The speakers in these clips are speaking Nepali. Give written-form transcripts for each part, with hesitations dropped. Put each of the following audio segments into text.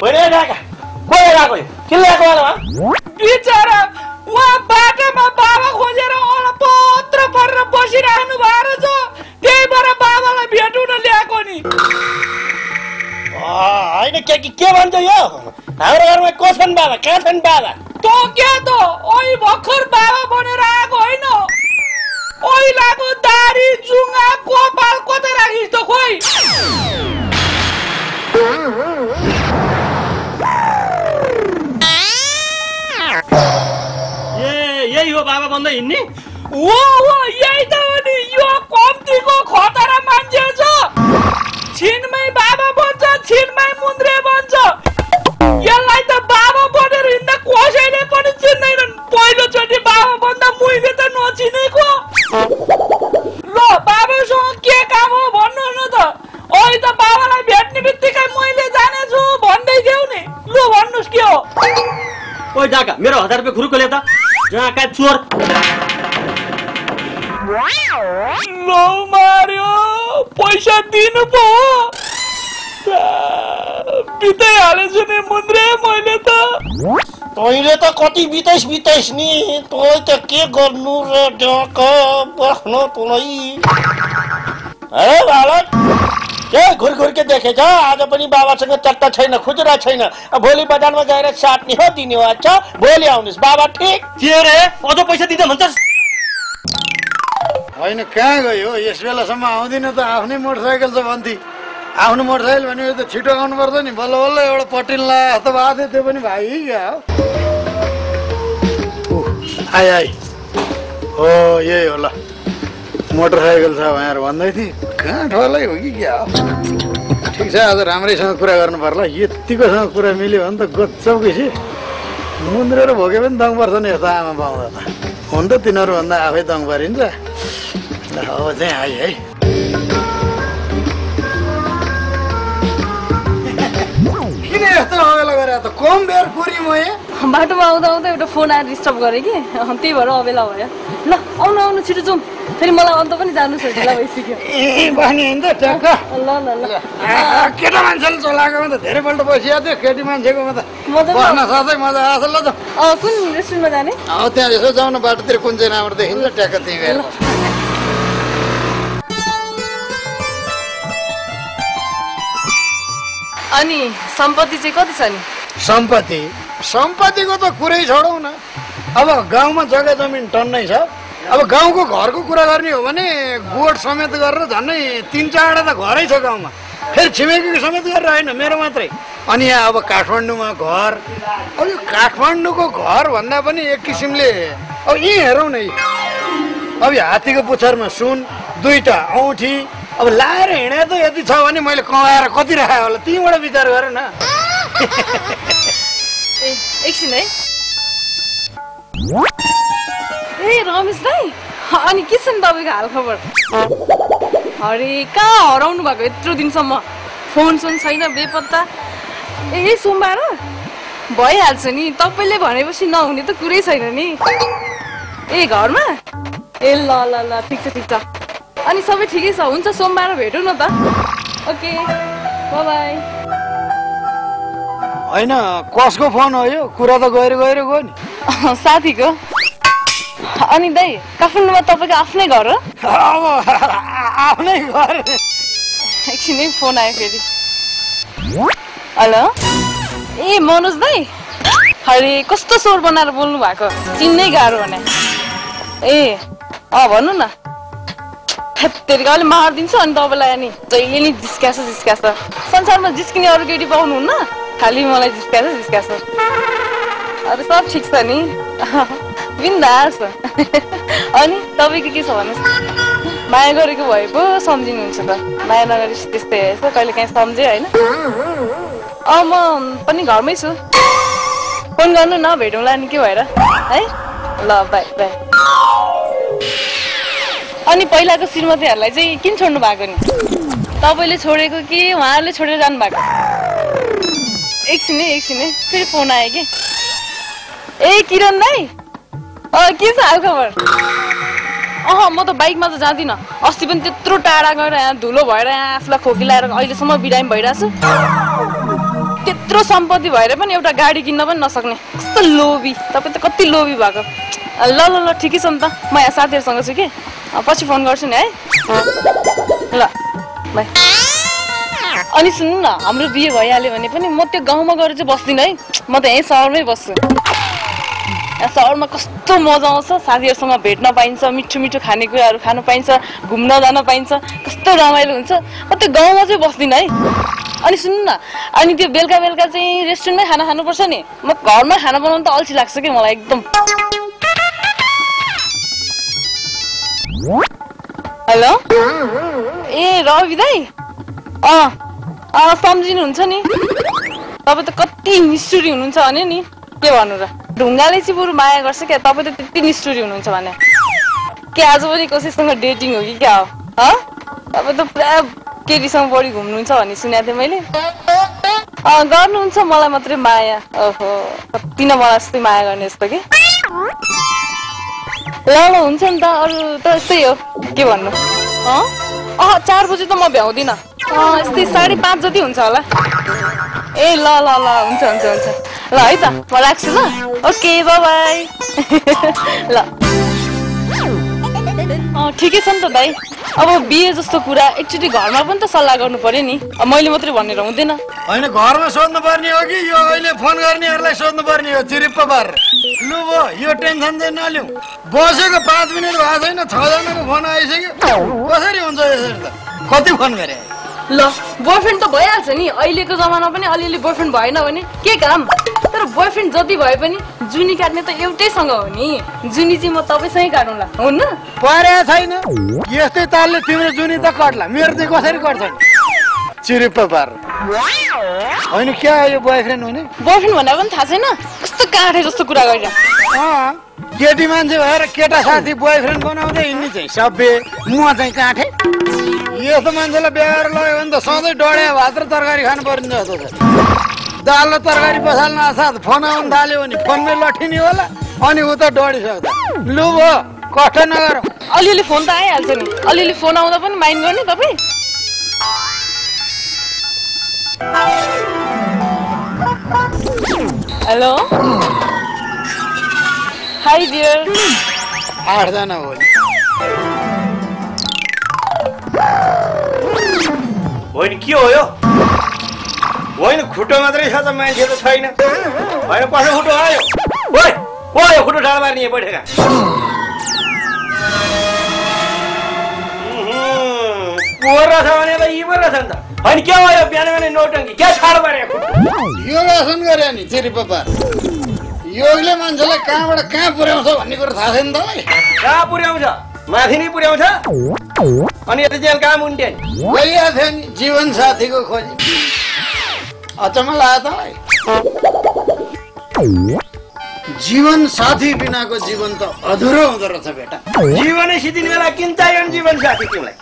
भइरहेको ढाका कोही गएको किन ल्याएको होला बिचरा उहाँ बाटोमा बाबा खोजेर अलपत्र परेर बसिराख्नु भएको छ त्यही भएर बाबालाई भेट्न ल्याएको नि होइन के भन्छ यो हाम्रो घरमा को छन् बाबा कहाँ छन् बाबा त के त ओइ भर्खर बाबा बनेर आएको होइन ओइलाको दारी जुङ्गा कपाल कतै राखिस् त खोइ यही हो बाबा भन्दै हिँड्ने हो यही त हो नि यो कम्तीको खतरा मान्छे छ छिनमै बाबा बन्छ छिनमै मुन्द्रे बन्छ यसलाई त बाबा बनेर हिँड्दा कसैले पनि चिन्दैनन् पहिलोचोटि बाबा भन्दा मैले त नचिनेको ल बाबासँग के काम हो भन्नु न त अहिले त बाबालाई भेट्ने बित्तिकै मैले जानेछु भन्दै थियौ नि लु भन्नुस् के हो ओइ ढाका मेरो 1000 रुपैयाँ खुरुको ल्या त जहाँ का चोर लो मार्यो पैसा दिनु पो बितै हालेछु नि मुन्द्रे मैले त तैँले त कति बिताइस नि तँ त के गर्नु र ढाका बस्नु तँलाई है बालक के घुर के देखेछ आज पनि बाबासँग चट्टा छैन खुजुरा छैन भोलि बजारमा गएर साट्ने हो दिने हो अच्छा भोलि आउनुहोस् बाबा ठिक के रे अझ पैसा दिँदा भन्छस् होइन कहाँ गयो यस बेलासम्म आउँदिन त आफ्नै मोटरसाइकल छ भन्थे आफ्नो मोटरसाइकल भने त छिटो आउनु पर्छ नि बल्ल बल्ल एउटा पटिल्ला त बाधे त्यो पनि भाइ क्या आइ हो यही होला मोटरसाइकल छ भनेर भन्दै थिएँ कहाँ ठोलै हो कि क्या ठिक छ आज राम्रैसँग कुरा गर्नु पर्ला यतिकोसँग कुरा मिल्यो भने त गच्छौ कि मुन्द्रेर भोगे पनि दङ पर्छ नि यस्तो आमा पाउँदा त हुन त तिनीहरूभन्दा आफै दङ परिन्छ अब चाहिँ आइ है किन यस्तो अबेला गरे त कम बेर कुरी म बाटोमा आउँदा आउँदा एउटा फोन आएर डिस्टर्ब गरेँ कि त्यही भएर अबेला भयो ल आउनु छिटो जाउँ फेरि मलाई अन्त पनि जानु छ ढिला भइसक्यो बहिनी हिँड्छ ट्याक्क ल ल ल केटा मान्छेले चलाएकोमा त धेरैपल्ट बसिया थियो केटी मान्छेकोमा त बस्न साथै मजा आउँछ ल त कुन रेस्टुरेन्टमा जाने त्यहाँ यसो जाउँ न बाटोतिर कुन चाहिँ राम्रो देखिन्छ ट्याक्क त्यहीँ गएर अनि सम्पत्ति चाहिँ कति छ नि सम्पत्तिको त कुरै छोडौँ न अब गाउँमा जग्गा जमिन टन्नै छ अब गाउँको घरको कुरा गर्ने हो भने गोठ समेत गरेर झन्डै 3-4 त घरै छ गाउँमा फेरि छिमेकीको समेत गरेर होइन मेरो मात्रै अनि यहाँ अब काठमाडौँमा घर अब यो काठमाडौँको घर भन्दा पनि एक किसिमले अब यहीँ हेरौँ न अब यो हात्तीको पुच्छरमा सुन 2टा औँठी अब लाएर हिँडे त यति छ भने मैले कमाएर कति राखेँ होला तिमीबाट विचार गर न एकछिन है ए रमेश दाइ अनि के छ नि तपाईँको हालखबर अरे कहाँ हराउनु भएको यत्रो दिनसम्म फोन छैन बेपत्ता ए सोमबार भइहाल्छ नि तपाईँले भनेपछि नहुने त कुरै छैन नि ए घरमा ए ल ल ल ठिक छ अनि सबै ठिकै छ हुन्छ सोमबार भेटौँ न त ओके बाई होइन कसको फोन हो यो कुरा त गएर गयो नि साथीको अनि दाइ काठमाडौँमा तपाईँको आफ्नै घर हो आफ्नै घर एकछिनै फोन आयो फेरि हेलो ए मनोज दाइ अरे कस्तो स्वर बनाएर बोल्नु भएको चिन्नै गाह्रो भने ए भन्नु न तेरिका अलि मारिदिन्छु अनि तपाईँलाई अनि जहिले नि जिस्क्याछ संसारमा जिस्किने अरू केटी पाउनुहुन्न खालि मलाई जिस्क्याछ अरे सब ठिक छ नि बिन्दास अनि तपाईँको के छ भन्नुहोस् माया गरेको भए पो सम्झिनुहुन्छ त माया नगरेपछि त्यस्तै यसो कहिले काहीँ सम्झेँ होइन म पनि घरमै छु फोन गर्नु न भेटौँला नि के भएर है ल बाई अनि पहिलाको श्रीमतीहरूलाई चाहिँ किन छोड्नु भएको नि तपाईँले छोडेको कि उहाँहरूले छोडेर जानु भएको एकछिन है फेरि फोन आयो कि ए किरण दाइ के छ हालखबर म त बाइकमा त जाँदिनँ अस्ति पनि त्यत्रो टाढा गएर यहाँ धुलो भएर यहाँ आफूलाई खोकी लगाएर अहिलेसम्म बिरामी भइरहेको छु त्यत्रो सम्पत्ति भएर पनि एउटा गाडी किन्न पनि नसक्ने कस्तो लोभी। तपाईँ त कति लोभी भएको। ल ल ल ठिकै छ नि त, म यहाँ साथीहरूसँग छु कि पछि फोन गर्छु नि है। ल बाई। अनि सुन्नु न, हाम्रो बिहे भइहाल्यो भने पनि म त्यो गाउँमा गएर चाहिँ बस्दिनँ है, म त यहीँ सहरमै बस्छु। यहाँ सहरमा कस्तो मजा आउँछ, साथीहरूसँग भेट्न पाइन्छ, मिठो मिठो खानेकुराहरू खानु पाइन्छ, घुम्न जान पाइन्छ, कस्तो रमाइलो हुन्छ। म त्यो गाउँमा चाहिँ बस्दिनँ है। अनि सुन्नु न, अनि त्यो बेलुका बेलुका चाहिँ रेस्टुरेन्टमै खाना खानुपर्छ नि, म घरमा खाना बनाउनु त अल्छी लाग्छ कि मलाई एकदम। हेलो ए रवि दाई, सम्झिनुहुन्छ नि, तपाईँ त कति निष्ठुरी हुनुहुन्छ भने नि के भन्नु र। ढुङ्गाले चाहिँ बरु माया गर्छ क्या, तपाईँ त त्यति निष्ठुरी हुनुहुन्छ भने। के आज पनि कसैसँग डेटिङ हो कि क्या हो? तपाईँ त पुरा केटीसँग बढी घुम्नुहुन्छ भन्ने सुनेको थिएँ मैले। गर्नुहुन्छ मलाई मात्रै माया। ओहो, कति न मलाई जस्तै माया गर्ने जस्तो कि। ल ल हुन्छ नि त, अरू त यस्तै हो के भन्नु। 4 बजी त म भ्याउँदिनँ, यस्तै 5:30 जति हुन्छ होला। ए ल ल ल हुन्छ हुन्छ हुन्छ ल है त, म राख्छु ल। Okay bye bye. ल ठिकै छ नि त दाइ, अब बिहे जस्तो कुरा एकचोटि घरमा पनि त सल्लाह गर्नु पर्यो नि, मैले मात्रै भनेर हुँदैन। होइन घरमा सोध्नु पर्ने हो कि यो अहिले फोन गर्नेहरूलाई सोध्नु पर्ने हो चिरिप्प पार। लु भो यो टेन्सन चाहिँ नलिउँ, बसेको 5 मिनट भएको छैन 6 जनाको फोन आइसक्यो, कसरी हुन्छ यसरी त? कति फोन गरे? ल बोयफ्रेन्ड त भइहाल्छ नि, अहिलेको जमाना पनि अलिअलि बोयफ्रेन्ड भएन भने के काम। तर बोयफ्रेन्ड जति भए पनि जुनी काट्ने त एउटैसँग हो नि, जुनी चाहिँ म तपाईँसँगै काटौँला हुन्न? परे छैन यस्तै तालले तिम्रो जुनी त कट्ला, मेरो चाहिँ कसरी कट्छ नि? चिरिप्प पार। होइन क्या यो बोयफ्रेन्ड हुने? बोयफ्रेन्ड भनेर पनि थाहा छैन, कस्तो काँठे जस्तो कुरा गरेर। केटी मान्छे भएर केटा साथी बोयफ्रेन्ड बनाउँदै हिँड्ने चाहिँ सभ्य, म चाहिँ काँठे। यस्तो मान्छेलाई बिहा गरेर लग्यो भने त सधैँ डढे भात र तरकारी खानु पर्ने जस्तो छ। दाल र तरकारी बसाल्न साथ फोन आउनु थाल्यो भने फोनमै लठिने होला, अनि ऊ त डढिसक्छ। लु भो कष्ट नगर, अलिअलि फोन त आइहाल्छ नि, अलिअलि फोन आउँदा पनि माइन्ड गर्ने तपाईँ। Hello hi dear. 8 जना हो नि। होइन के हो यो? होइन खुट्टो मात्रै छ त, मान्छे त छैन। होइन कसो खुट्टो आयो? ओइ ओ यो खुट्टो ढाल मार्ने बैठेका। पोहोर रहेछ भने त यी पो रहेछ नि त। होइन के हो यो बिहान बिहानै नौटङ्की, के छाड मारे खुट्टो? योगासन गरे नि चिरिप्प पार। योगले मान्छेलाई कहाँबाट कहाँ पुर्याउँछ भन्ने कुरो थाहा छैन तपाईँलाई? कहाँ पुर्याउँछ? माथि नै पुर्याउँछ। अनि यता जेल कहाँ मुन्ट्यो नि? गइरहेको थियो नि जीवन साथीको खोजी। अचम्म लाग्यो तपाईँलाई? जीवन साथी बिनाको जीवन त अधुरो हुँदो रहेछ बेटा। जीवनै सिद्धिने बेला किन चाहियो नि जीवन साथी तिमीलाई?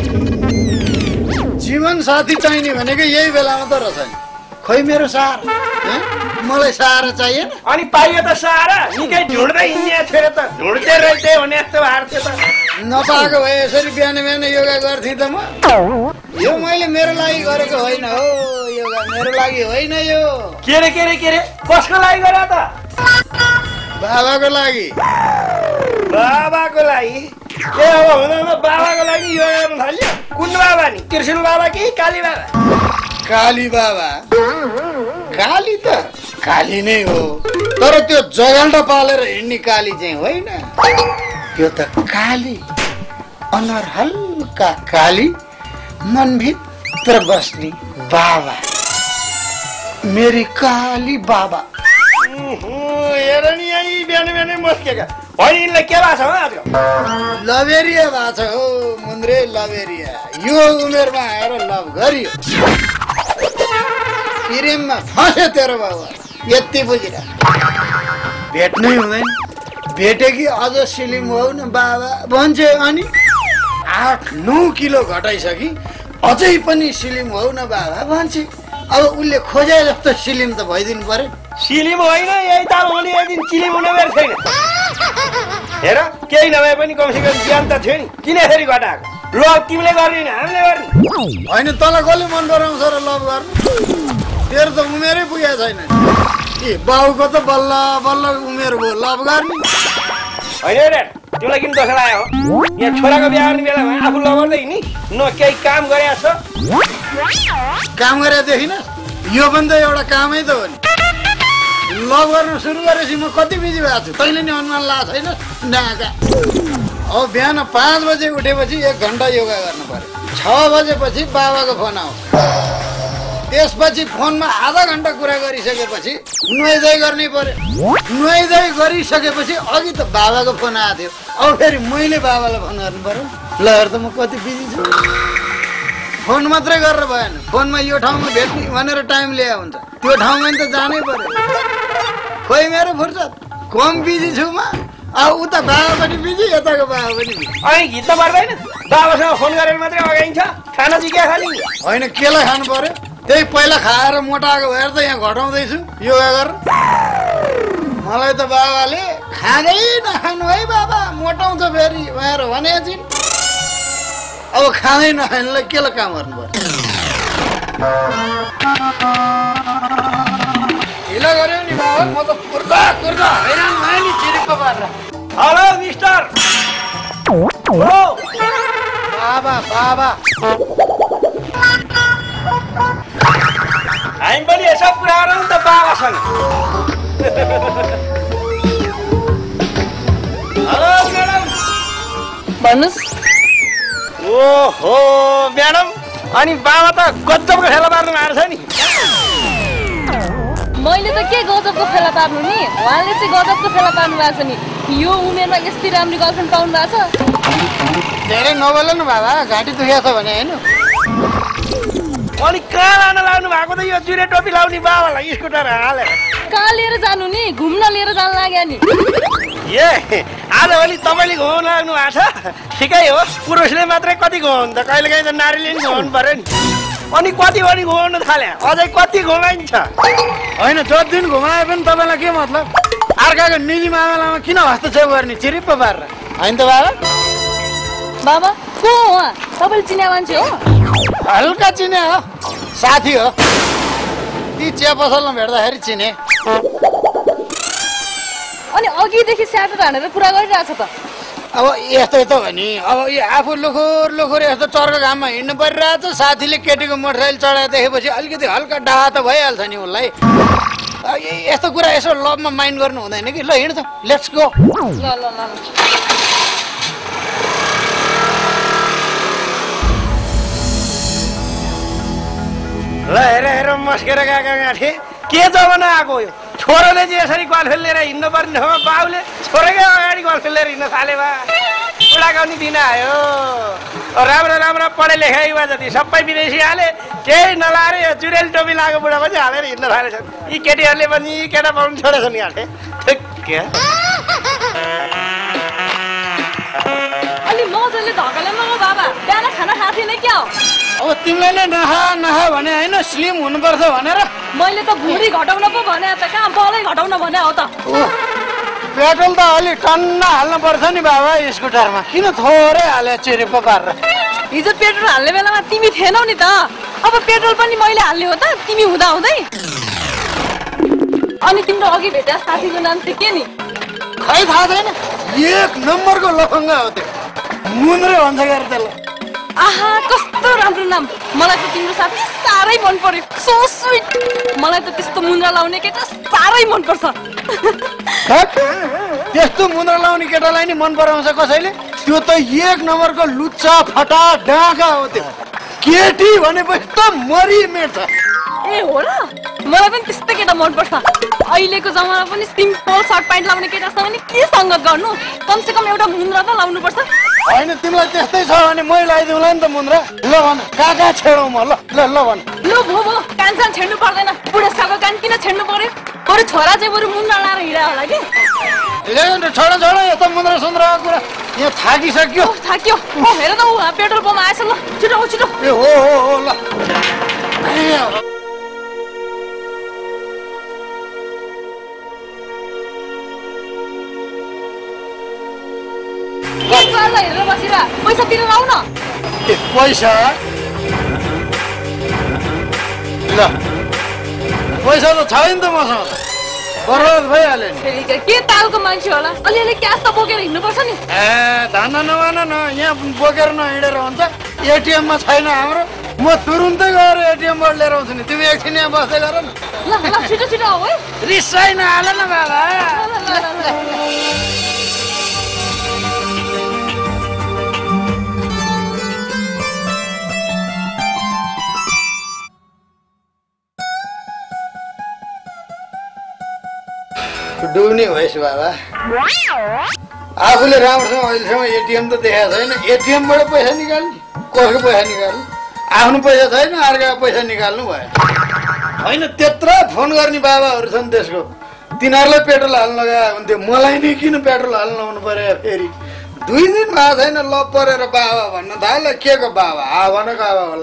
जीवन साथी चाहिने भनेको यही बेलामा त रहेछ नि। खोइ मेरो सहारा, मलाई सहारा चाहिएन। अनि पाइयो त सहारा, निकै ढुँड्दै हिँड्ने थियो त, ढुँड्दै रहेथे भने जस्तो भएको थियो त। नपाएको भए यसरी बिहान बिहान योगा गर्थेँ त म। यो मैले मेरो लागि गरेको होइन हो, योगा मेरो लागि होइन यो। के रे के रे के रे, कसको लागि गरे त? बाबाको लागि। बाबाको लागि? ए अब हुँदा बाबाको लागि योगा गर्न थाल्यो? कुन बाबा नि? त्रिशुल बाबा कि काली बाबा? काली बाबा। काली त काली नै हो, तर त्यो जगल्टा पालेर हिँड्ने काली चाहिँ होइन। त्यो त काली, अनुहार हल्का काली, मनभित्र बस्ने बाबा, मेरी काली बाबा। हेर नि यही बिहान बिहानै मस्केका। होइन यिनलाई के भएको छ आजकल? लभेरिया भएको छ हो मुन्द्रे, लभेरिया। यो उमेरमा आएर लभ गरियो, प्रेममा फस्यो तेरो बाबा, यति बुझिरह। भेट्नै हुँदैन, भेटे कि अझ सिलिम हो न बाबा भन्छे। अनि 8-9 किलो घटाइसकि अझै पनि सिलिम हो न बाबा भन्छे। अब उसले खोजे जस्तो सिलिम त भइदिनु पर्यो। सिलिम होइन, यही ताल हुने एक दिन चिलिम हुने बेर छैन। हेर केही नभए पनि कमसेकम ज्ञान त थियो नि, किन यसरी घटाएको? लभ तिमीले गर्ने नि हामीले गर्ने? होइन तँलाई कसले मन पराउँछ र लभ गर्नु? तेरो त उमेरै पुगेको छैन ए बाउको त बल्ल बल्ल उमेर भयो लभ गर्ने होइन रे तिमीलाई किन दोष लाग्यो हो यहाँ छोराको बिहा गर्ने बेलामा आफू लगाउँदै नि न केही काम गरेको छ काम गरेर देखिन यो पनि त एउटा कामै त हो नि लभ गर्न सुरु गरेपछि म कति बिजी भएको छु तैँले नि अनुमान लगाएको छैन नाका अब बिहान 5 बजे उठेपछि 1 घन्टा योगा गर्नु पर्यो 6 बजेपछि बाबाको फोन आउँछ त्यसपछि फोनमा आधा घन्टा कुरा गरिसकेपछि नुहाइधुवाइ गर्नै पर्यो नुहाइधुवाइ गरिसकेपछि अघि त बाबाको फोन आएको थियो अब फेरि मैले बाबालाई फोन गर्नु पर्यो ल हेर त म कति बिजी छु फोन मात्रै गरेर भएन फोनमा यो ठाउँमा भेट्ने भनेर टाइम ल्याए हुन्छ त्यो ठाउँमा नि त जानै पर्यो खोइ मेरो फुर्सद कम बिजी छु म अब उता बाबा पनि बिजी यताको बाबा पनि बिजी अनि घिच्न पर्दैन बाबासँग फोन गरेर मात्रै अगाइन्छ खाना चाहिँ के खाने होइन केलाई खानु पर्यो त्यही पहिला खाएर मोटाएको भएर त यहाँ घटाउँदैछु योगा गरेर मलाई त बाबाले खाँदै नखानु है बाबा मोटाउँछ फेरि भनेर भने छिन् अब खाँदै नखानुलाई केलाई काम गर्नु पर्यो ढिला गऱ्यो नि बाबा म त कुर्दा कुर्दा हैरान भएँ नि चिरिक्क पारेर हेलो मिस्टर हो बाबा बाबा हामी पनि यसो कुरा गरौँ त बाबासँग हेलो म्याडम भन्नुहोस् ओहो म्याडम अनि बाबा त गजबको खेला पार्नु भएको छ नि मैले त के गजबको फेला पार्नु नि उहाँले चाहिँ गजबको फेला पार्नु भएको छ नि यो उमेरमा यस्तै राम्रो गर्लफ्रेन्ड पाउनु भएको छ धेरै नबोल न बाबा घाँटी दुखेको छ भने होइन अनि कहाँ लान लाग्नु भएको त यो जुरे टोपी लाउने बाबालाई स्कुटर हालेर कहाँ लिएर जानु नि घुम्न लिएर जानु लाग्यो नि ए आजभोलि तपाईँले घुमाउनु लाग्नु भएको छ ठिकै हो पुरुषले मात्रै कति घुमाउनु त कहिलेकाहीँ त नारीले नि घुमाउनु पर्यो नि अनि कति पनि घुमाउनु थाले अझै कति घुमाइन्छ होइन जति दिन घुमाए पनि तपाईँलाई के मतलब अर्काको निजी मामलामा किन हस्तक्षेप गर्ने चिरिप्प पारेर होइन त बाबा बाबा को हो उहाँ तपाईँले चिने मान्छे हो हल्का चिने हो साथी हो ती चिया पसलमा भेट्दाखेरि चिने अनि अघिदेखि स्याटर हानेर कुरा गरिरहेछ त अब यस्तै त हो नि अब यो आफू लुखुर लुखुर यस्तो चर्को घाममा हिँड्नु परिरहेछ साथीले केटीको मोटरसाइकल चढाएर देखेपछि अलिकति हल्का डाहा त भइहाल्छ नि उसलाई यस्तो कुरा यसो लभमा माइन्ड गर्नु हुँदैन कि ल हिँड्छ लेट्स गो ल ल ल ल हेर हेर मस्केर गएका गाँठे के जमाना आएको यो छोरोले चाहिँ यसरी गर्लफ्रेन्ड लिएर हिँड्नु पर्ने ठाउँमा बाउले छोरेकै अगाडि गर्लफ्रेन्ड लिएर हिँड्न थाले बा बुढाको नि दिन आयो राम्रो राम्रो पढे लेखा युवा जति सबै विदेशी हाले केही नलाएर यो जुरेल टोपी लगाएको बुढा पनि हालेर हिँड्न थालेछन् यी केटीहरूले पनि केटा पाउनु छोडेछन् गाँठे अलि मजाले धकाले मग बाबा बिहान खाना खाएको थिएन क्या हो अब तिमीलाई नै नखा नखा भने होइन स्लिम हुनुपर्छ भनेर मैले त भुँडी घटाउन पो भने त कहाँ बलै घटाउन भने हो त पेट्रोल त अलि टन्न हाल्नुपर्छ नि बाबा स्कुटरमा किन थोरै हाले चिरिप्प पारेर हिजो पेट्रोल हाल्ने बेलामा तिमी थिएनौ नि त अब पेट्रोल पनि मैले हाल्ने हो त तिमी हुँदा हुँदै अनि तिम्रो अघि भेटा साथीको नाम चाहिँ के नि खै थाहा छैन 1 नम्बरको लफङ्गा हो त्यो मुन्द्रे भन्छ गरे त्यसलाई आहा कस्तो राम्रो नाम मलाई त तिम्रो साथी साह्रै मन पर्यो सो स्विट मलाई त त्यस्तो मुन्द्रा लाउने केटा साह्रै मन पर्छ त्यस्तो मुन्द्रा लाउने केटालाई नि मन पराउँछ कसैले त्यो त 1 नम्बरको लुच्चा फटा डाँगा हो त्यो केटी भनेपछि त मरि मेट्छ ए हो र मलाई पनि त्यस्तै केटा मन पर्छ अहिलेको जमाना पनि सिम्पल सर्ट प्यान्ट लाउने केटासँग नि के सङ्गत गर्नु कमसेकम एउटा मुन्द्रा त लाउनु पर्छ होइन तिमीलाई त्यस्तै छ भने मै लगाइदिउँला नि त मुन्द्रा ल भन कहाँ छेडौँ म ल ल ल भन ल भो कानसान छेड्नु पर्दैन बुढेसकाको कान किन छेड्नु पर्यो बरु छोरा चाहिँ बरु मुन्द्रा लाएर हिँडा होला कि छोडो छोडो यस्तो मुन्द्रा सुन्द्राको कुरा यहाँ थाकिसक्यो थाक्यो हेर त ऊ पेट्रोल पम्प आएछ ल छिटो छिटो ए हो ल हेरेर बसेर पैसा तिरेर आऊ न पैसा ल पैसा त छैन त मसँग बर्बाद भइहाल्यो नि। फेरि के तालको मान्छे होला, अलिअलि क्यास त बोकेर हिँड्नुपर्छ नि। ए धन्दा नमान न, यहाँ बोकेर नहिँडेर हुन्छ। एटिएममा छैन हाम्रो, म तुरुन्तै गएर एटिएमबाट लिएर आउँछु नि। तिमी एकछिन यहाँ बस्दै गर न। ल ल छिटो छिटो आऊ है। रिसाइ नहाल न बाबा। डुब्ने भएछ बाबा। आफूले राम्रोसँग अहिलेसम्म एटिएम त देखाएको छैन। एटिएमबाट पैसा निकाल्ने, कसको पैसा निकाल्नु? आफ्नो पैसा छैन, अर्काको पैसा निकाल्नु भयो। होइन त्यत्रो फोन गर्ने बाबाहरू छन् देशको, तिनीहरूलाई पेट्रोल हाल्न लगायो हुन्थ्यो। मलाई नै किन पेट्रोल हाल्न लाउनु पर्यो फेरि? 2 दिन भएको छैन ल परेर बाबा भन्न थाल्यो। के को बाबा? भनेको बाबा होला।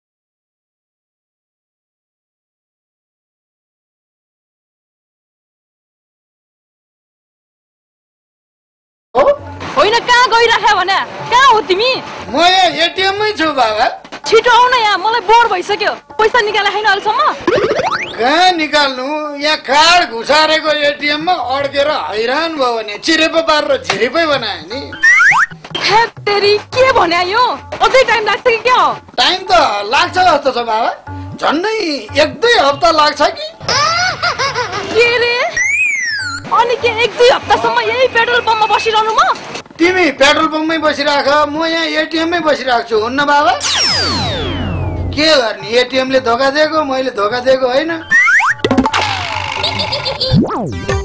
होइन कहाँ गइराख्या भने? कहाँ हो तिमी? म यहाँ एटिएममै छु बाबा। छिटो आउ न यहाँ, मलाई बोर भइसक्यो। पैसा निकाले छैन अहिलेसम्म। कहाँ निकाल्नु? यहाँ कार्ड घुसारेको एटिएममा अड्केर हैरान भयो भने चिरेपो पारेर झिरिपै बनायो नि। तेरी के भन्या यो? अझै टाइम लाग्छ कि क्या हो? टाइम त लाग्छ जस्तो छ बाबा। झन्डै 1-2 हप्ता लाग्छ कि। के रे? अनि के 1-2 हप्तासम्म यही पेट्रोल पम्पमा बसिरहनु म? तिमी पेट्रोल पम्पमै बसिराख, म यहाँ एटिएममै बसिरहेको छु। हुन्न बाबा? के गर्ने? एटिएमले धोका दिएको, मैले धोका दिएको होइन।